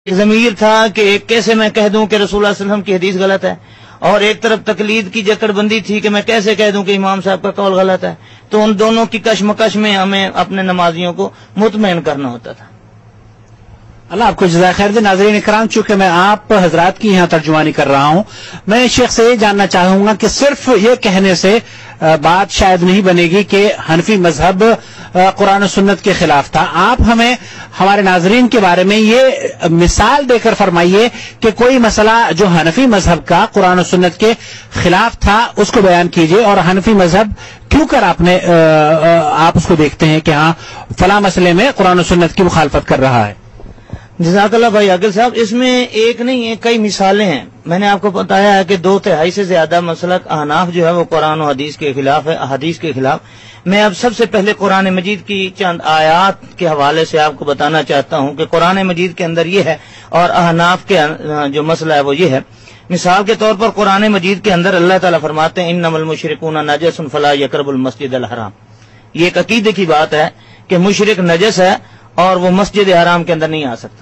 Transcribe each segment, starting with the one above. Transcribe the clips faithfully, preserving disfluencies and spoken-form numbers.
ضمیر تھا کہ کیسے میں کہہ دوں کہ رسول اللہ صلی اللہ علیہ وسلم کی حدیث غلط ہے، اور ایک طرف تقلید کی جکڑ بندی تھی کہ میں کیسے کہہ دوں کہ امام صاحب کا قول غلط ہے. تو ان دونوں کی کشمکش میں ہمیں اپنے نمازیوں کو مطمئن کرنا ہوتا تھا. اللہ آپ کو جزائے خیر دے. ناظرین اکرام، چونکہ میں آپ حضرات کی یہاں ترجمانی کر رہا ہوں، میں شیخ سے یہ جاننا چاہوں گا کہ صرف یہ کہنے سے بات شاید نہیں بنے گی کہ حنفی مذہب قرآن و سنت کے خلاف تھا. آپ ہمیں ہمارے ناظرین کے بارے میں یہ مثال دے کر فرمائیے کہ کوئی مسئلہ جو حنفی مذہب کا قرآن و سنت کے خلاف تھا اس کو بیان کیجئے، اور حنفی مذہب کیوں کر آپ نے آپ اس کو دیکھتے ہیں کہ ہاں فلاں مسئلے میں قرآن و سنت کی مخالفت کر رہا ہے. جزاک اللہ بھائی عاقل صاحب، اس میں ایک نہیں ہے، کئی مثالیں ہیں. میں نے آپ کو بتایا ہے کہ دو تہائی سے زیادہ مسلک احناف جو ہے وہ قرآن و حدیث کے خلاف ہے، احادیث کے خلاف. میں اب سب سے پہلے قرآن مجید کی چند آیات کے حوالے سے آپ کو بتانا چاہتا ہوں کہ قرآن مجید کے اندر یہ ہے اور احناف کے جو مسئلہ ہے وہ یہ ہے. مثال کے طور پر قرآن مجید کے اندر اللہ تعالیٰ فرماتے ہیں انما المشرکون نجس فلا یقربوا المسجد الحرام. یہ ایک عقیدے کی بات ہے کہ مشرک نجس ہے اور وہ مسجد حرام کے اندر نہیں آ سکتا.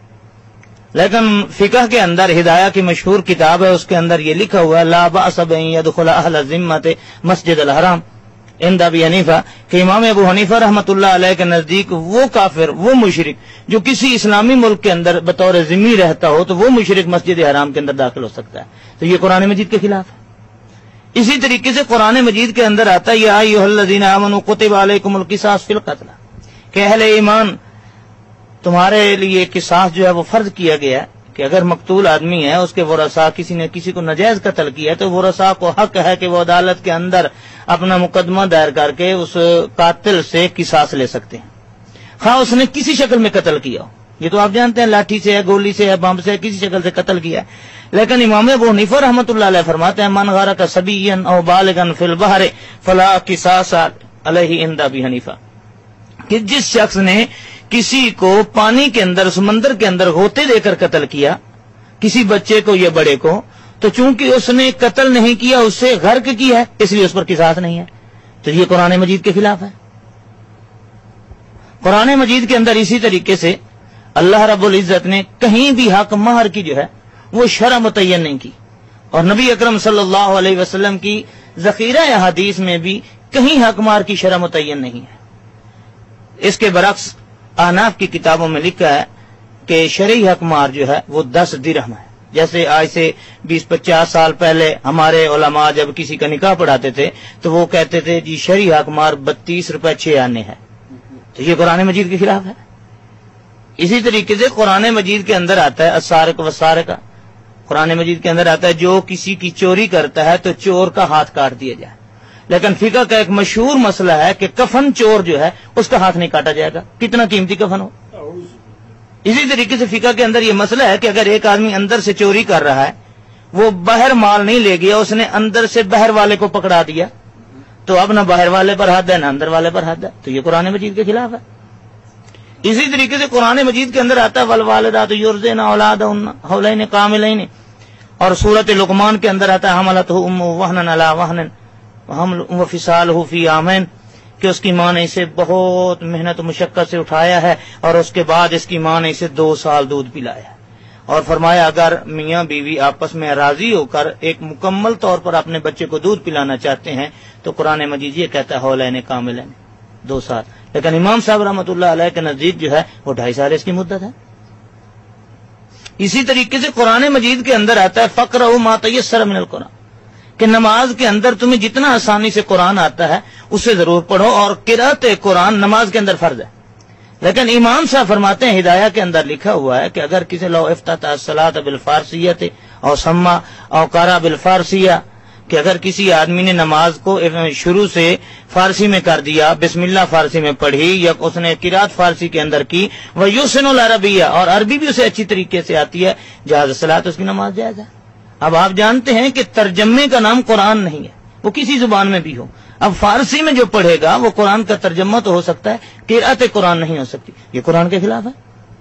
لیکن فقہ کے اندر ہدایہ کی مشہور کتاب ہے، اس کے اندر یہ لکھا ہوا ہے لا بأس بأن يدخل اہل الذمۃ مسجد الحرام عند ابی حنیفہ، کہ امام ابو حنیفہ رحمۃ اللہ علیہ کے نزدیک وہ کافر، وہ مشرک جو کسی اسلامی ملک کے اندر بطور ذمہ رہتا ہو تو وہ مشرک مسجد حرام کے اندر داخل ہو سکتا ہے. تو یہ قرآن مجید کے خلاف ہے. اسی طریقے سے قرآن مجید کے اندر آتا ہے یا ایھا الذین آمنوا کتب علیکم القصاص فی القتل، کہ اہل ایمان تمہارے لیے قصاص جو ہے وہ فرض کیا گیا ہے کہ اگر مقتول آدمی ہے، اس کے ورثاء کسی نے کسی کو ناجائز قتل کیا ہے تو ورثاء کو حق ہے کہ وہ عدالت کے اندر اپنا مقدمہ دائر کر کے اس قاتل سے قصاص لے سکتے ہیں، خواہ اس نے کسی شکل میں قتل کیا ہو. یہ تو آپ جانتے ہیں لاٹھی سے ہے، گولی سے ہے، بم سے ہے، کسی شکل سے قتل کیا ہے. لیکن امام ابو حنیفہ رحمۃ اللہ علیہ فرماتے ہیں من غرق صبیا او بالغا فی البحر فلا قصاص علیہ عند ابی حنیفہ، کہ جس شخص نے کسی کو پانی کے اندر، سمندر کے اندر غوطے دے کر قتل کیا، کسی بچے کو یا بڑے کو، تو چونکہ اس نے قتل نہیں کیا، اس سے غرق کیا ہے، اس لیے اس پر قصاص نہیں ہے. تو یہ قرآن مجید کے خلاف ہے. قرآن مجید کے اندر اسی طریقے سے اللہ رب العزت نے کہیں بھی حق مہر کی جو ہے وہ شرع متعین نہیں کی، اور نبی اکرم صلی اللہ علیہ وسلم کی ذخیرہ احادیث میں بھی کہیں حق مہر کی شرع متعین نہیں ہے. اس کے برعکس احناف کی کتابوں میں لکھا ہے کہ شرعی حق مہر جو ہے وہ دس درہم ہے. جیسے آج سے بیس پچاس سال پہلے ہمارے علماء جب کسی کا نکاح پڑھاتے تھے تو وہ کہتے تھے جی شرعی حق مہر بتیس روپے چھ آنے ہے. تو یہ قرآن مجید کے خلاف ہے. اسی طریقے سے قرآن مجید کے اندر آتا ہے السارق والسارقہ، قرآن مجید کے اندر آتا ہے جو کسی کی چوری کرتا ہے تو چور کا ہاتھ کاٹ دیا جائے. لیکن فقہ کا ایک مشہور مسئلہ ہے کہ کفن چور جو ہے اس کا ہاتھ نہیں کاٹا جائے گا، کتنا قیمتی کفن ہو. اسی طریقے سے فقہ کے اندر یہ مسئلہ ہے کہ اگر ایک آدمی اندر سے چوری کر رہا ہے، وہ باہر مال نہیں لے گیا، اس نے اندر سے باہر والے کو پکڑا دیا، تو اب نہ باہر والے پر حد ہے نہ اندر والے پر حد ہے. تو یہ قرآن مجید کے خلاف ہے. اسی طریقے سے قرآن مجید کے اندر آتا ہے والوالدات یرضعن اولادہن حولین کاملین، اور سورۃ لقمان کے اندر آتا ہے حملتہ امہ وہنا علی وہن وحملہ وفصالہ فی عامین، کہ اس کی ماں نے اسے بہت محنت و مشقت سے اٹھایا ہے اور اس کے بعد اس کی ماں نے اسے دو سال دودھ پلایا ہے. اور فرمایا اگر میاں بیوی آپس میں راضی ہو کر ایک مکمل طور پر اپنے بچے کو دودھ پلانا چاہتے ہیں تو قرآن مجید یہ کہتا ہے حولین کاملین، دو سال. لیکن امام صاحب رحمۃ اللہ علیہ کے نزدیک جو ہے وہ ڈھائی سال اس کی مدت ہے. اسی طریقے سے قرآن مجید کے اندر آتا ہے فقرؤ ما تیسر من القرآن، کہ نماز کے اندر تمہیں جتنا آسانی سے قرآن آتا ہے اسے ضرور پڑھو، اور قرأت قرآن نماز کے اندر فرض ہے. لیکن امام صاحب فرماتے ہیں ہدایہ کے اندر لکھا ہوا ہے کہ اگر کسی لو افتتح الصلاۃ بالفارسیۃ او سما او قرأ بالفارسیہ، کہ اگر کسی آدمی نے نماز کو شروع سے فارسی میں کر دیا، بسم اللہ فارسی میں پڑھی، یا اس نے قرأت فارسی کے اندر کی، ویحسن العربیہ، اور عربی بھی اسے اچھی طریقے سے آتی ہے، جاز الصلاۃ، اس کی نماز جائز ہے. اب آپ جانتے ہیں کہ ترجمے کا نام قرآن نہیں ہے، وہ کسی زبان میں بھی ہو. اب فارسی میں جو پڑھے گا وہ قرآن کا ترجمہ تو ہو سکتا ہے، قرأت قرآن نہیں ہو سکتی. یہ قرآن کے خلاف ہے.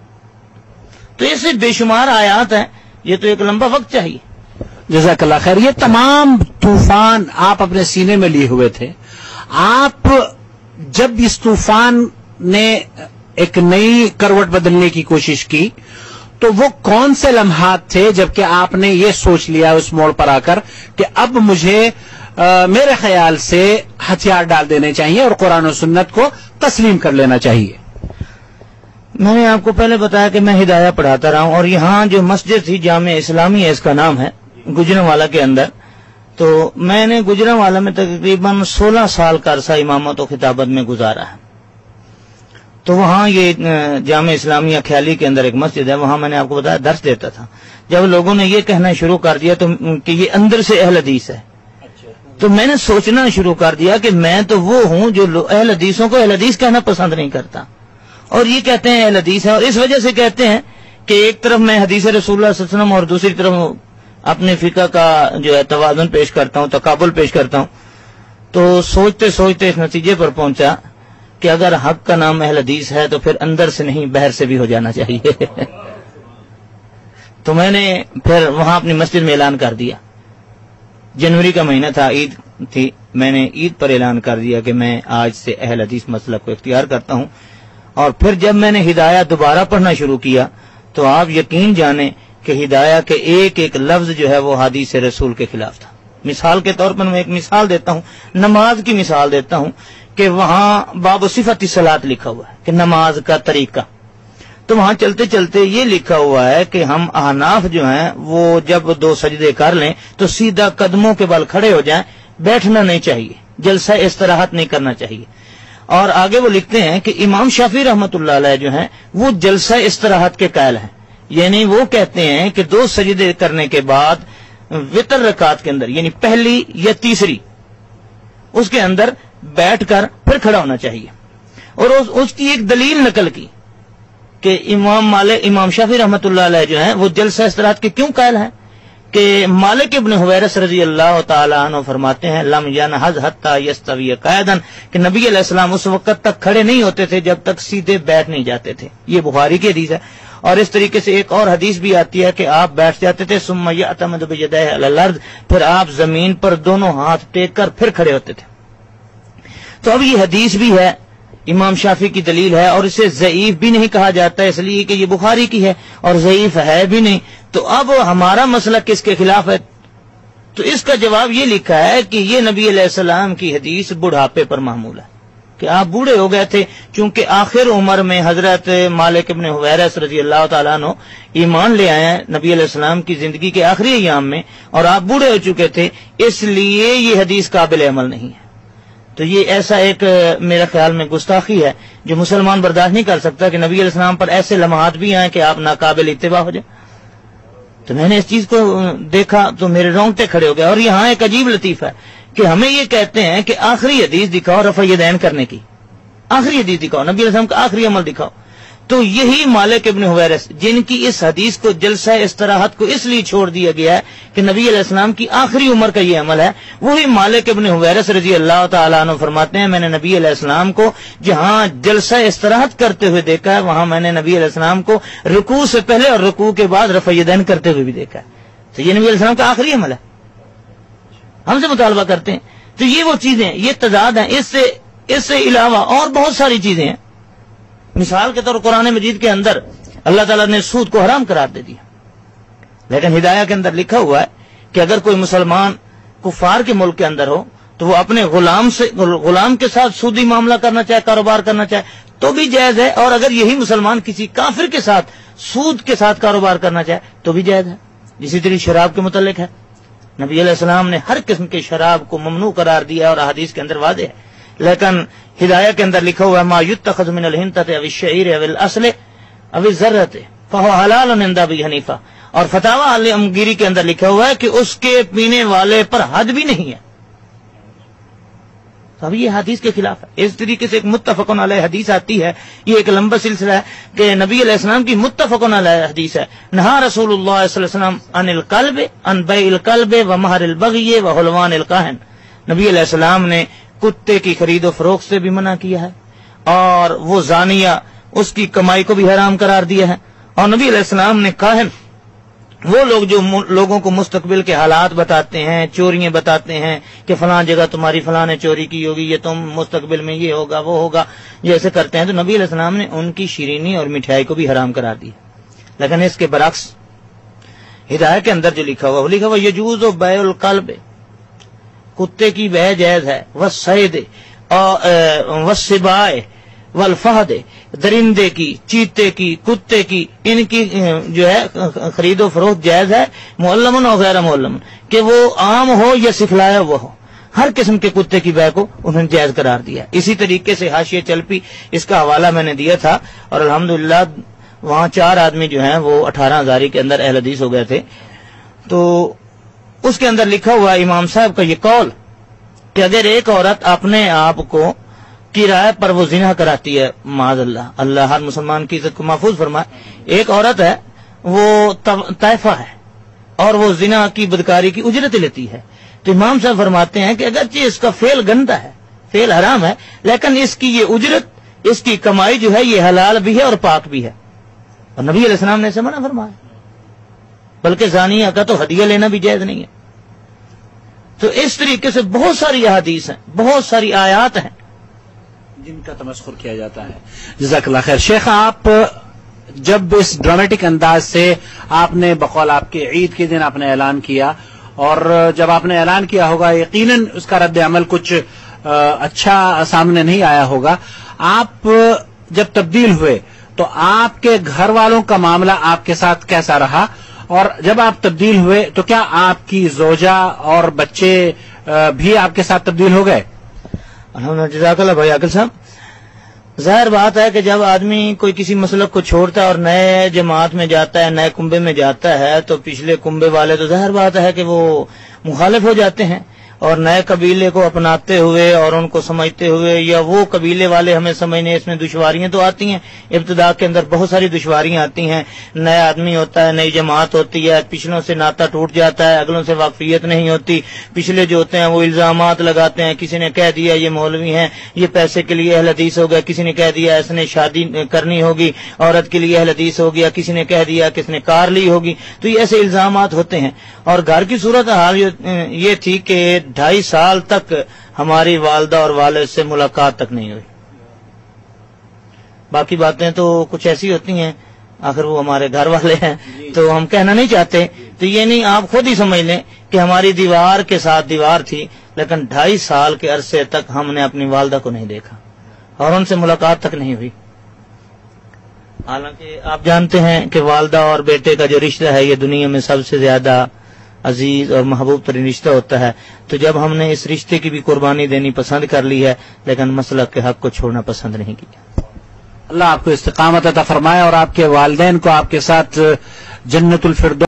تو ایسے بے شمار آیات ہیں، یہ تو ایک لمبا وقت چاہیے. جزاک اللہ خیر. یہ تمام طوفان آپ اپنے سینے میں لیے ہوئے تھے. آپ جب اس طوفان نے ایک نئی کروٹ بدلنے کی کوشش کی تو وہ کون سے لمحات تھے جبکہ آپ نے یہ سوچ لیا اس موڑ پر آ کر کہ اب مجھے آ, میرے خیال سے ہتھیار ڈال دینے چاہیے اور قرآن و سنت کو تسلیم کر لینا چاہیے؟ میں نے آپ کو پہلے بتایا کہ میں ہدایہ پڑھاتا رہا ہوں، اور یہاں جو مسجد تھی جامع اسلامی ہے، اس کا نام ہے، گجرانوالہ کے اندر، تو میں نے گجرانوالہ میں تقریباً سولہ سال کا عرصہ امامت و خطابت میں گزارا ہے۔ تو وہاں یہ جامع اسلامیہ خیالی کے اندر ایک مسجد ہے، وہاں میں نے آپ کو بتایا درس دیتا تھا۔ جب لوگوں نے یہ کہنا شروع کر دیا تو کہ یہ اندر سے اہل حدیث ہے، تو میں نے سوچنا شروع کر دیا کہ میں تو وہ ہوں جو اہل حدیثوں کو اہل حدیث کہنا پسند نہیں کرتا، اور یہ کہتے ہیں اہل حدیث ہے، اور اس وجہ سے کہتے ہیں کہ ایک طرف میں حدیث رسول اللہ صلی اللہ علیہ وسلم اور دوسری طرف اپنے فقہ کا جو ہے توازن پیش کرتا ہوں، تقابل پیش کرتا ہوں۔ تو سوچتے سوچتے اس نتیجے پر پہنچا کہ اگر حق کا نام اہل حدیث ہے تو پھر اندر سے نہیں باہر سے بھی ہو جانا چاہیے۔ تو میں نے پھر وہاں اپنی مسجد میں اعلان کر دیا، جنوری کا مہینہ تھا، عید تھی، میں نے عید پر اعلان کر دیا کہ میں آج سے اہل حدیث مسلک کو اختیار کرتا ہوں۔ اور پھر جب میں نے ہدایہ دوبارہ پڑھنا شروع کیا تو آپ یقین جانیں کہ ہدایہ کے ایک ایک لفظ جو ہے وہ حدیث رسول کے خلاف تھا۔ مثال کے طور پر میں ایک مثال دیتا ہوں، نماز کی مثال دیتا ہوں کہ وہاں باب صفت الصلاۃ لکھا ہوا ہے کہ نماز کا طریقہ، تو وہاں چلتے چلتے یہ لکھا ہوا ہے کہ ہم احناف جو ہیں وہ جب دو سجدے کر لیں تو سیدھا قدموں کے بل کھڑے ہو جائیں، بیٹھنا نہیں چاہیے، جلسہ استراحت نہیں کرنا چاہیے۔ اور آگے وہ لکھتے ہیں کہ امام شافعی رحمۃ اللہ علیہ جو ہیں وہ جلسہ استراحت کے قائل ہیں، یعنی وہ کہتے ہیں کہ دو سجدے کرنے کے بعد وتر رکعت کے اندر، یعنی پہلی یا تیسری، اس کے اندر بیٹھ کر پھر کھڑا ہونا چاہیے۔ اور اس, اس کی ایک دلیل نقل کی کہ امام مالک امام شافعی رحمۃ اللہ علیہ جو ہیں وہ جلسہ استراحت کے کیوں قائل ہیں، کہ مالک ابن حویرث رضی اللہ تعالی عنہ فرماتے ہیں لم ینہض حتی یستوی قاعدا، کہ نبی علیہ السلام اس وقت تک کھڑے نہیں ہوتے تھے جب تک سیدھے بیٹھ نہیں جاتے تھے۔ یہ بخاری کی حدیث ہے۔ اور اس طریقے سے ایک اور حدیث بھی آتی ہے کہ آپ بیٹھ جاتے تھے ثم یعتمد بیدیہ علی الارض، پھر آپ زمین پر دونوں ہاتھ ٹیک کر پھر کھڑے ہوتے تھے۔ تو اب یہ حدیث بھی ہے، امام شافعی کی دلیل ہے، اور اسے ضعیف بھی نہیں کہا جاتا اس لیے کہ یہ بخاری کی ہے اور ضعیف ہے بھی نہیں۔ تو اب ہمارا مسئلہ کس کے خلاف ہے؟ تو اس کا جواب یہ لکھا ہے کہ یہ نبی علیہ السلام کی حدیث بڑھاپے پر معمول ہے، کہ آپ بوڑھے ہو گئے تھے، چونکہ آخر عمر میں حضرت مالک ابن حویرث رضی اللہ تعالیٰ عنہ ایمان لے آئے ہیں نبی علیہ السلام کی زندگی کے آخری ایام میں، اور آپ بوڑھے ہو چکے تھے، اس لیے یہ حدیث قابل عمل نہیں ہے۔ تو یہ ایسا ایک میرے خیال میں گستاخی ہے جو مسلمان برداشت نہیں کر سکتا کہ نبی علیہ السلام پر ایسے لمحات بھی آئیں کہ آپ ناقابل اتباع ہو جائیں۔ تو میں نے اس چیز کو دیکھا تو میرے رونگٹے کھڑے ہو گئے۔ اور یہاں ایک عجیب لطیفہ ہے کہ ہمیں یہ کہتے ہیں کہ آخری حدیث دکھاؤ رفع یدین کرنے کی، آخری حدیث دکھاؤ، نبی علیہ السلام کا آخری عمل دکھاؤ۔ تو یہی مالک ابن حویرث جن کی اس حدیث کو جلسہ استراحت کو اس لیے چھوڑ دیا گیا ہے کہ نبی علیہ السلام کی آخری عمر کا یہ عمل ہے، وہی مالک ابن حویرث رضی اللہ تعالیٰ عنہ فرماتے ہیں میں نے نبی علیہ السلام کو جہاں جلسہ استراحت کرتے ہوئے دیکھا ہے وہاں میں نے نبی علیہ السلام کو رکوع سے پہلے اور رکوع کے بعد رفع یدین کرتے ہوئے بھی دیکھا ہے۔ تو یہ نبی علیہ السلام کا آخری عمل ہے، ہم سے مطالبہ کرتے ہیں۔ تو یہ وہ چیزیں، یہ تضاد ہیں، اس سے اس سے علاوہ اور بہت ساری چیزیں ہیں۔ مثال کے طور قرآن مجید کے اندر اللہ تعالیٰ نے سود کو حرام قرار دے دیا، لیکن ہدایہ کے اندر لکھا ہوا ہے کہ اگر کوئی مسلمان کفار کے ملک کے اندر ہو تو وہ اپنے غلام سے غلام کے ساتھ سودی معاملہ کرنا چاہے، کاروبار کرنا چاہے تو بھی جائز ہے، اور اگر یہی مسلمان کسی کافر کے ساتھ سود کے ساتھ کاروبار کرنا چاہے تو بھی جائز ہے۔ اسی طرح شراب کے متعلق ہے، نبی علیہ السلام نے ہر قسم کے شراب کو ممنوع قرار دیا اور احادیث کے اندر واضح ہے، لیکن ہدایہ کے اندر لکھا ہوا ہے ما یتخذ من الحنطۃ او الشعیر او الاصل او الذرۃ فهو حلال عند ابی حنیفہ، اور فتاوی علمگیری کے اندر لکھا ہوا ہے کہ اس کے پینے والے پر حد بھی نہیں ہے۔ تو اب یہ حدیث کے خلاف ہے۔ اس طریقے سے ایک متفق علیہ حدیث آتی ہے، یہ ایک لمبا سلسلہ ہے کہ نبی علیہ السلام کی متفق علیہ حدیث ہے، نہا رسول اللہ صلی اللہ علیہ وسلم عن القلب عن بیع القلب ومہر البغی وحلوان الکاہن، نبی علیہ السلام نے کتے کی خرید و فروخت سے بھی منع کیا ہے، اور وہ زانیہ اس کی کمائی کو بھی حرام قرار دیا ہے، اور نبی علیہ السلام نے کاہن، وہ لوگ جو لوگوں کو مستقبل کے حالات بتاتے ہیں، چوریاں بتاتے ہیں کہ فلاں جگہ تمہاری فلاں نے چوری کی ہوگی، یہ تم مستقبل میں یہ ہوگا وہ ہوگا، جیسے کرتے ہیں، تو نبی علیہ السلام نے ان کی شیرینی اور مٹھائی کو بھی حرام قرار دیا۔ لیکن اس کے برعکس ہدایت کے اندر جو لکھا ہوا وہ لکھا ہوا یجوز و بیع القلب، کتے کی بیع جائز ہے، والصید والسباع والفہد، درندے کی، چیتے کی، کتے کی، ان کی جو ہے خرید و فروخت جائز ہے، معلم و غیر معلم، کہ وہ عام ہو یا سکھلایا ہوا ہو، ہر قسم کے کتے کی بیع کو انہوں نے جائز قرار دیا۔ اسی طریقے سے حاشیہ چلپی، اس کا حوالہ میں نے دیا تھا، اور الحمدللہ وہاں چار آدمی جو ہیں وہ اٹھارہ ہزاری کے اندر اہل حدیث ہو گئے تھے۔ تو اس کے اندر لکھا ہوا امام صاحب کا یہ قول کہ اگر ایک عورت اپنے آپ کو کرائے پر وہ زنا کراتی ہے، معاذ اللہ، اللہ ہر مسلمان کی عزت کو محفوظ فرمائے، ایک عورت ہے وہ طائفہ ہے اور وہ زنا کی بدکاری کی اجرت لیتی ہے، تو امام صاحب فرماتے ہیں کہ اگرچہ اس کا فعل گندا ہے، فعل حرام ہے، لیکن اس کی یہ اجرت، اس کی کمائی جو ہے یہ حلال بھی ہے اور پاک بھی ہے، اور نبی علیہ السلام نے اسے منع فرمایا، بلکہ زانیہ کا تو ہدیہ لینا بھی جائز نہیں ہے۔ تو اس طریقے سے بہت ساری احادیث ہیں، بہت ساری آیات ہیں جن کا تمسخر کیا جاتا ہے۔ جزاک اللہ خیر۔ شیخ، آپ جب اس ڈرامیٹک انداز سے آپ نے بقول آپ کے عید کے دن آپ نے اعلان کیا، اور جب آپ نے اعلان کیا ہوگا یقیناً اس کا رد عمل کچھ اچھا سامنے نہیں آیا ہوگا، آپ جب تبدیل ہوئے تو آپ کے گھر والوں کا معاملہ آپ کے ساتھ کیسا رہا، اور جب آپ تبدیل ہوئے تو کیا آپ کی زوجہ اور بچے بھی آپ کے ساتھ تبدیل ہو گئے؟ الحمدللہ، جزاک اللہ بھائی عاقل صاحب۔ ظاہر بات ہے کہ جب آدمی کوئی کسی مسلک کو چھوڑتا ہے اور نئے جماعت میں جاتا ہے، نئے کنبے میں جاتا ہے، تو پچھلے کنبے والے تو ظاہر بات ہے کہ وہ مخالف ہو جاتے ہیں، اور نئے قبیلے کو اپناتے ہوئے اور ان کو سمجھتے ہوئے، یا وہ قبیلے والے ہمیں سمجھنے، اس میں دشواریاں تو آتی ہیں، ابتدا کے اندر بہت ساری دشواریاں آتی ہیں، نیا آدمی ہوتا ہے، نئی جماعت ہوتی ہے، پچھلوں سے ناتا ٹوٹ جاتا ہے، اگلوں سے واقفیت نہیں ہوتی، پچھلے جو ہوتے ہیں وہ الزامات لگاتے ہیں، کسی نے کہہ دیا یہ مولوی ہیں، یہ پیسے کے لیے اہل حدیث ہو گیا، کسی نے کہہ دیا اس نے شادی کرنی ہوگی عورت کے لیے اہل حدیث ہو گیا، کسی نے کہہ دیا کہ اس نے کار لی ہوگی، تو یہ ایسے الزامات ہوتے ہیں۔ اور گھر کی صورت حال یہ تھی کہ ڈھائی سال تک ہماری والدہ اور والد سے ملاقات تک نہیں ہوئی۔ باقی باتیں تو کچھ ایسی ہوتی ہیں، آخر وہ ہمارے گھر والے ہیں تو ہم کہنا نہیں چاہتے، تو یہ نہیں، آپ خود ہی سمجھ لیں کہ ہماری دیوار کے ساتھ دیوار تھی، لیکن ڈھائی سال کے عرصے تک ہم نے اپنی والدہ کو نہیں دیکھا اور ان سے ملاقات تک نہیں ہوئی۔ حالانکہ آپ جانتے ہیں کہ والدہ اور بیٹے کا جو رشتہ ہے یہ دنیا میں سب سے زیادہ عزیز اور محبوب ترین رشتہ ہوتا ہے، تو جب ہم نے اس رشتے کی بھی قربانی دینی پسند کر لی ہے، لیکن مسلک کے حق کو چھوڑنا پسند نہیں کیا۔ اللہ آپ کو استقامت عطا فرمائے اور آپ کے والدین کو آپ کے ساتھ جنت الفردوس